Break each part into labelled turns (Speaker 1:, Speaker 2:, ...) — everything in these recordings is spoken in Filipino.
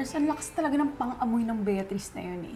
Speaker 1: Mars, ang lakas talaga ng pang-amoy ng Beatrice na yun eh.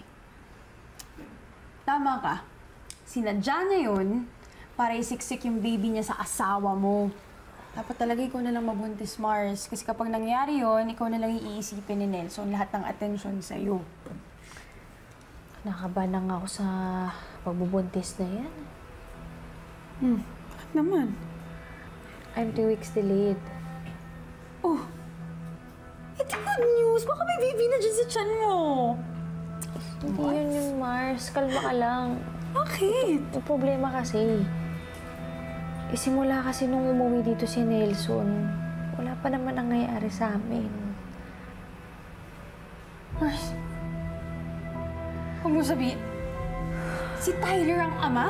Speaker 1: Tama ka. Sinadya na yun para isiksik yung baby niya sa asawa mo. Dapat talaga ikaw na lang mabuntis, Mars. Kasi kapag nangyari yun, ikaw na lang iisipin ni Nelson lahat ng atensyon sa'yo.
Speaker 2: Nakabahan na nga ako sa pagbubuntis na yan.
Speaker 1: Bakit naman?
Speaker 2: I'm 2 weeks delayed.
Speaker 1: Oh! Ito good news! Baka may baby na dyan sa tiyan mo!
Speaker 2: Hindi yun yung Mars. Kalma ka lang.
Speaker 1: Bakit?
Speaker 2: Yung problema kasi, simula kasi nung umuwi dito si Nelson, wala pa naman nangyayari sa amin.
Speaker 1: Mars, huwag mo sabihin, si Tyler ang ama?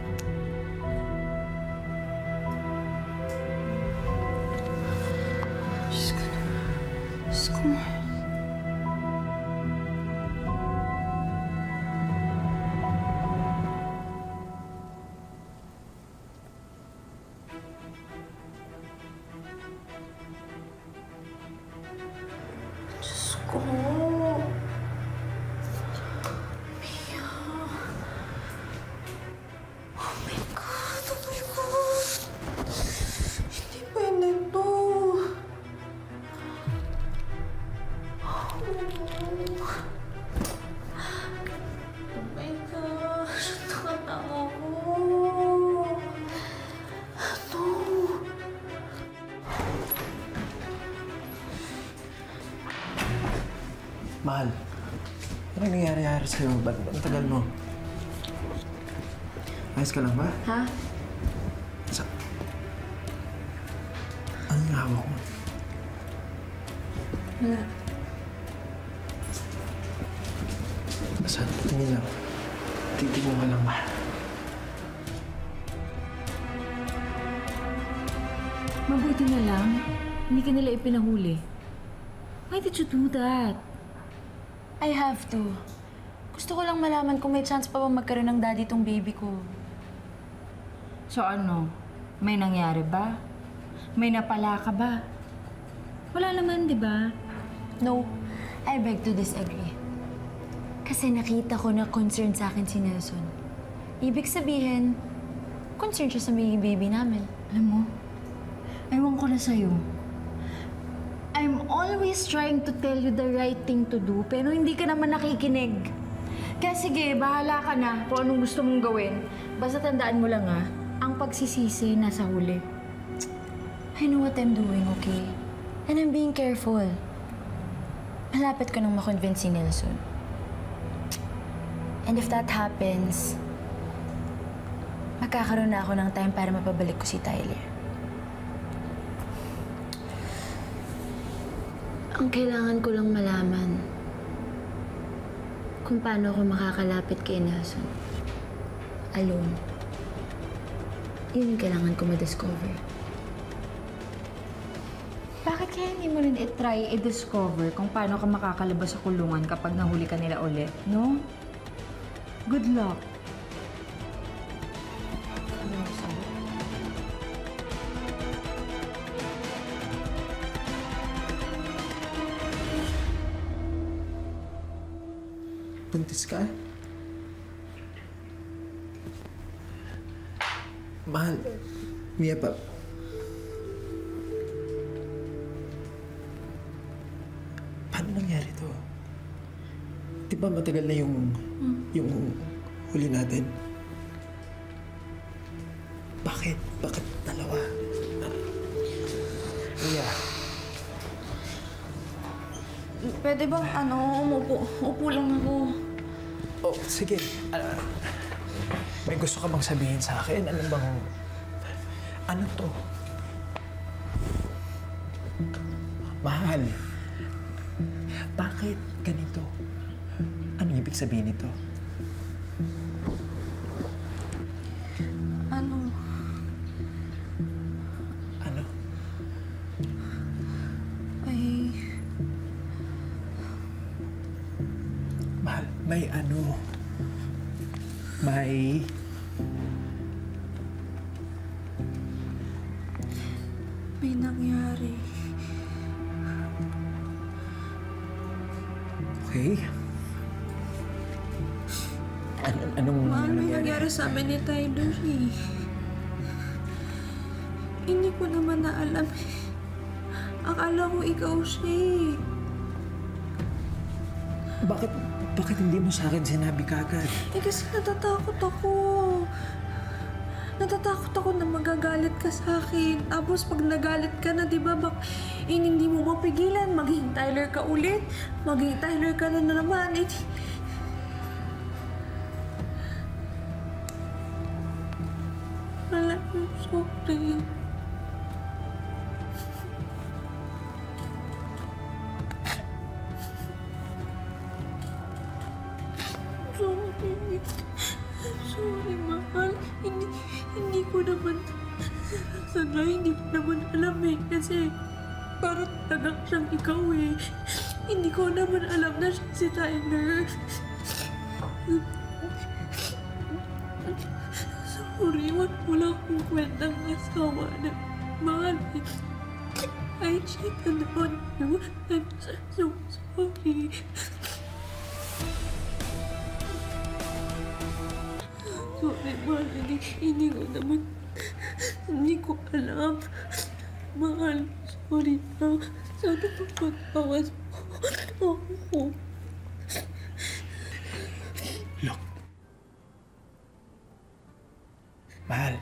Speaker 1: Diyos ko na. Diyos ko na.
Speaker 3: Mahal, ano nangyari-hari sa'yo? Ba't ang tagal mo? Ayos ka lang ba?
Speaker 2: Ha?
Speaker 3: Ano yung hawak mo?
Speaker 2: Wala.
Speaker 3: Saan? Tingin lang. Titignan ka lang, mahal.
Speaker 4: Mabuti na lang, hindi ka nila ipinahuli. Why did you do that?
Speaker 2: I have to. Gusto ko lang malaman kung may chance pa bang magkaroon ng daddy tong baby ko.
Speaker 4: So ano? May nangyari ba? May napala ka ba? Wala naman, di ba?
Speaker 2: No, I beg to disagree. Kasi nakita ko na concerned sa akin si Nelson. Ibig sabihin, concerned siya sa magiging baby namin.
Speaker 4: Alam mo, ewan ko na sa'yo. I'm always trying to tell you the right thing to do, pero hindi ka naman nakikinig. Kaya sige, bahala ka na kung anong gusto mong gawin. Basta tandaan mo lang ang pagsisisi nasa huli.
Speaker 2: I know what I'm doing, okay? And I'm being careful. Malapit ko nang makonvince si Nelson. And if that happens, magkakaroon na ako ng time para mapabalik ko si Tyler. Ang kailangan ko lang malaman kung paano ako makakalapit kay Nelson. Alone. Yun yung kailangan ko ma-discover.
Speaker 4: Bakit kaya hindi mo rin i-try i-discover kung paano ka makakalabas sa kulungan kapag nahuli ka nila ulit, no? Good luck.
Speaker 3: Buntis ka? Mahal, Mia pa. Paano nangyari to? Di ba matagal na yung huli natin? Bakit? Bakit dalawa? Mia.
Speaker 2: Pwede bang umupo lang ako?
Speaker 3: Oh, sige. May gusto ka bang sabihin sa akin? Ano to? Mahal. Bakit ganito? Ano ibig sabihin nito?
Speaker 2: Ano?
Speaker 3: Mahal, may
Speaker 2: nangyari.
Speaker 3: Okay? Anong
Speaker 1: Mahal, may nangyari sa amin ni Tyler eh. Hindi ko naman na alam. Akala ko ikaw siya eh.
Speaker 3: Bakit hindi mo sa akin sinabi kagad?
Speaker 1: Eh kasi natatakot ako. Natatakot ako na magagalit ka sa akin. Tapos pag nagalit ka na, di ba, hindi mo mapigilan. Maging Tyler ka ulit. Maging Tyler ka na naman. Eh, wala, I'm sorry. Sorry, mahal. Hindi ko naman... Sana hindi ko naman alam eh. Kasi parang talagang siyang ikaw eh. Hindi ko naman alam na siya si Tyler. Sorry, wala akong kwentang asawa na mahal. I cheated on you. I'm so sorry. Sorry, mahal. Hindi ko alam. Mahal, sorry na. Sana pagpatawas mo ako.
Speaker 3: Look. Mahal.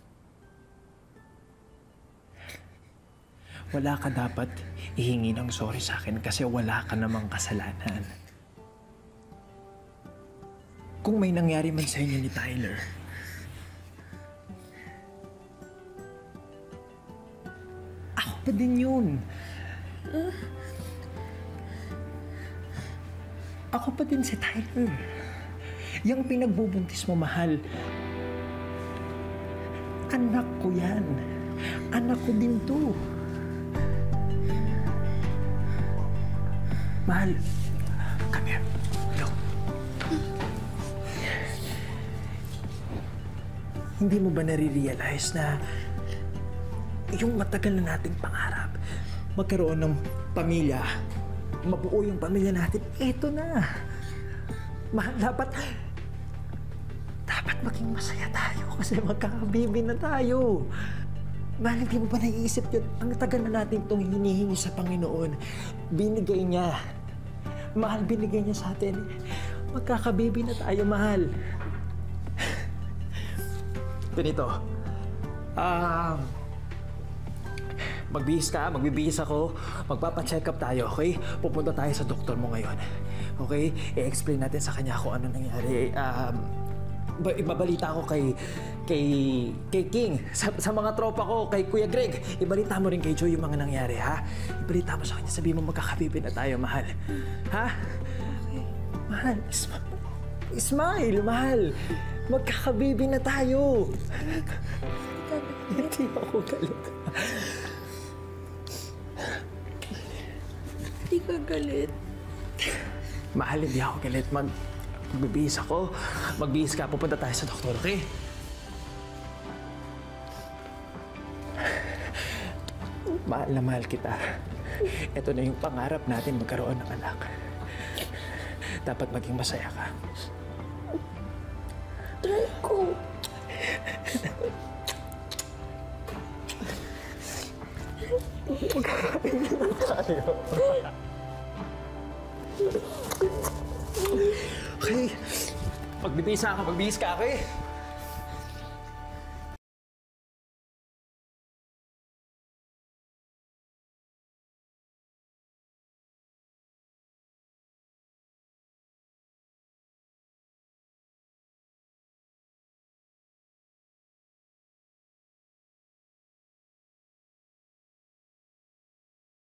Speaker 3: Wala ka dapat ihingi ng sorry sa akin kasi wala ka namang kasalanan. Kung may nangyari man sa inyo ni Tyler, ako pa din yun. Ako pa din si Tyler. Yung pinagbubuntis mo, mahal, anak ko yan. Anak ko din to. Mahal, come here. Look. Hindi mo ba nare-realize na yung matagal na nating pangarap, magkaroon ng pamilya, mabuo yung pamilya natin, eto na. Mahal, dapat maging masaya tayo kasi magkakabibi na tayo. Mahal, hindi mo ba naiisip yun? Ang tagal na natin itong hinihingi sa Panginoon. Binigay niya. Mahal, binigay niya sa atin. Magkakabibi na tayo, mahal. Ganito. Magbihis ka, magbibihis ako. Magpapacheck up tayo, okay? Pupunta tayo sa doktor mo ngayon. Okay? I-explain natin sa kanya kung ano nangyari. Ibabalita ako kay King, sa mga tropa ko, kay Kuya Greg. Ibalita mo rin kay Joy yung mga nangyari, ha? Ibalita mo sa kanya, sabihin mo magkakabibi na tayo, mahal. Ha? Mahal, smile, mahal. Magkakabibi na tayo. Hindi ako galit.
Speaker 1: Hindi ka galit.
Speaker 3: Mahal, hindi ako galit. Magbibihis ako. Magbihis ka. Pupunta tayo sa doktor, okay? Mahal na mahal kita. Ito na yung pangarap natin magkaroon ng anak. Dapat maging masaya ka.
Speaker 1: Try ko.
Speaker 3: Magkakabibi tayo. Okay. Magbibihis ka, okay?